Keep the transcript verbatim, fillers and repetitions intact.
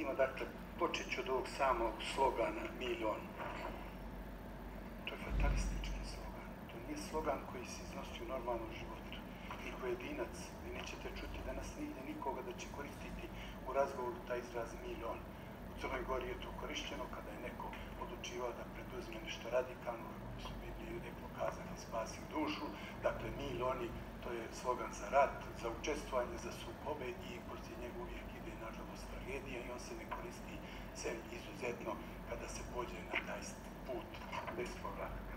vidimo, dakle, počet ću od ovog samog slogana milion. To je fatalistički slogan. To nije slogan koji se iznosi u normalnom životu. I pojedinac, vi nećete čuti danas nigdje nikoga da će koristiti u razgovoru taj izraz milion. U Crnoj Gori je to korišćeno kada je neko odlučivao da preduzme nešto radikalno, kako su Bibliji reklo kazali, spasi dušu. Dakle, milioni, to je slogan za rat, za učestvovanje, za sukobe i poslije njega uvijek ide, nažalost, tragedija i on se ne koristi sem izuzetno kada se pođe na taj put bez povratka.